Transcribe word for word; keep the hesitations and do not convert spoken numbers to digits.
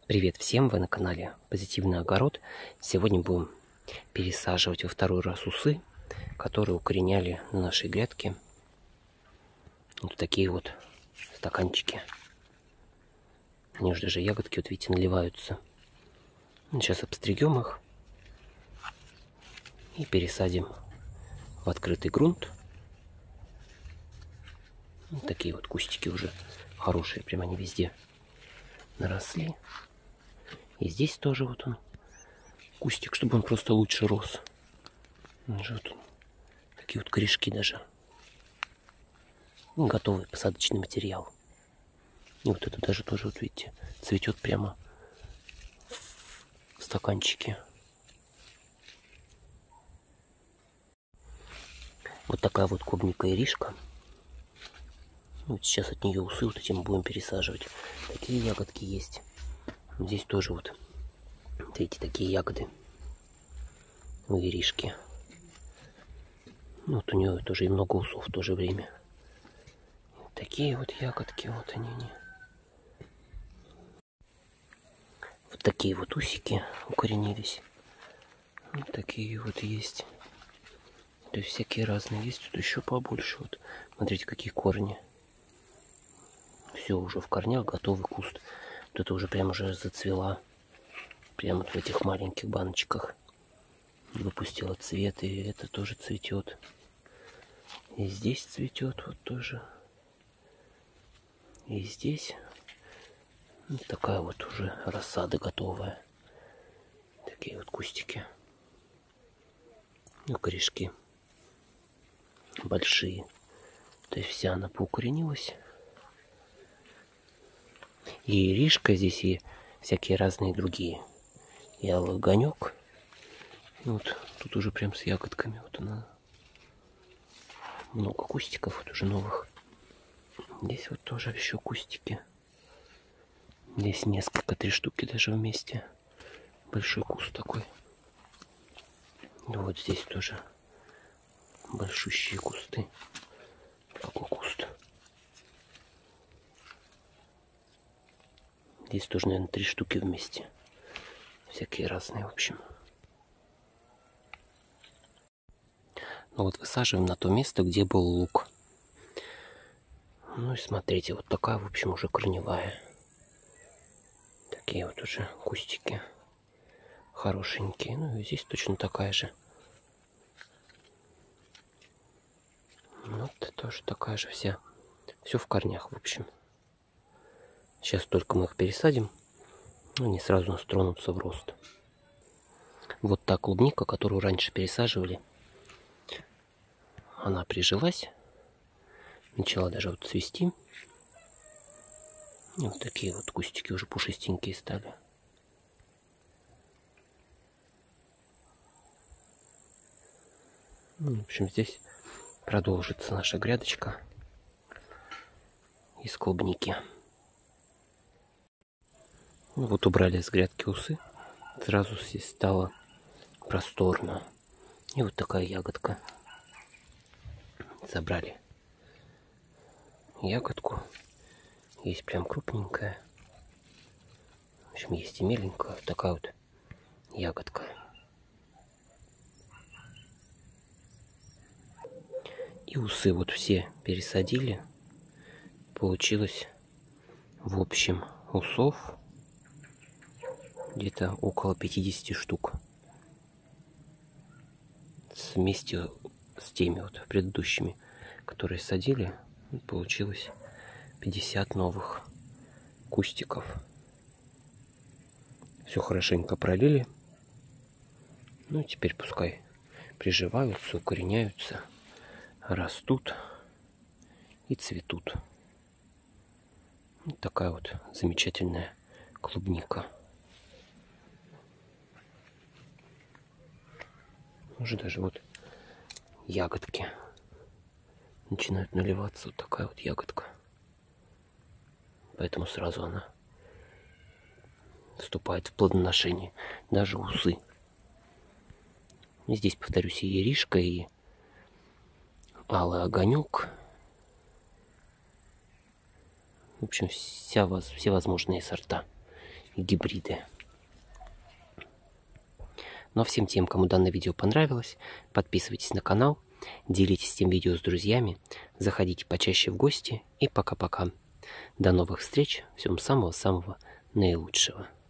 Привет всем, вы на канале Позитивный огород. Сегодня будем пересаживать во второй раз усы, которые укореняли на нашей грядке. Вот такие вот стаканчики. Они уже даже ягодки, вот видите, наливаются. Сейчас обстригем их и пересадим в открытый грунт. Вот такие вот кустики уже хорошие, прямо они везде наросли. И здесь тоже вот он, кустик, чтобы он просто лучше рос. Вот он. Такие вот корешки даже. И готовый посадочный материал. И вот это даже тоже, вот видите, цветет прямо в стаканчике. Вот такая вот клубника иришка. Вот сейчас от нее усы вот этим будем пересаживать. Такие ягодки есть. Здесь тоже вот, видите, такие ягоды у иришки. Вот у нее тоже и много усов в то же время. Такие вот ягодки, вот они. они. Вот такие вот усики укоренились. Вот такие вот есть. То есть всякие разные есть. Тут еще побольше. Вот смотрите, какие корни. Все уже в корнях, готовый куст. Вот это уже прям уже зацвела. Прямо вот в этих маленьких баночках. Выпустила цвет, и это тоже цветет. И здесь цветет вот тоже. И здесь вот такая вот уже рассада готовая. Такие вот кустики. Ну, корешки большие. То есть вся она поукоренилась. И иришка здесь, и всякие разные другие. И алый огонек. Вот тут уже прям с ягодками. Вот она. Много кустиков вот уже новых. Здесь вот тоже еще кустики. Здесь несколько, три штуки даже вместе. Большой куст такой. Вот здесь тоже большущие кусты. Такой куст. Здесь тоже, наверное, три штуки вместе. Всякие разные, в общем. Ну вот высаживаем на то место, где был лук. Ну и смотрите, вот такая, в общем, уже корневая. Такие вот уже кустики хорошенькие. Ну и здесь точно такая же. Вот тоже такая же вся. Все в корнях, в общем. Сейчас только мы их пересадим, они сразу у нас тронутся в рост. Вот та клубника, которую раньше пересаживали, она прижилась. Начала даже вот цвести. И вот такие вот кустики уже пушистенькие стали. Ну, в общем, здесь продолжится наша грядочка из клубники. Ну, вот убрали с грядки усы. Сразу здесь стало просторно. И вот такая ягодка. Забрали ягодку. Есть прям крупненькая. В общем, есть и меленькая. Вот такая вот ягодка. И усы вот все пересадили. Получилось в общем усов где-то около пятидесяти штук. Вместе с теми вот предыдущими, которые садили, получилось пятьдесят новых кустиков. Все хорошенько пролили. Ну и теперь пускай приживаются, укореняются, растут и цветут. Вот такая вот замечательная клубника. Уже даже вот ягодки начинают наливаться. Вот такая вот ягодка. Поэтому сразу она вступает в плодоношение. Даже усы. И здесь, повторюсь, и иришка, и алый огонек. В общем, вся, все возможные сорта гибриды. Ну а всем тем, кому данное видео понравилось, подписывайтесь на канал, делитесь этим видео с друзьями, заходите почаще в гости и пока-пока. До новых встреч, всем самого-самого наилучшего.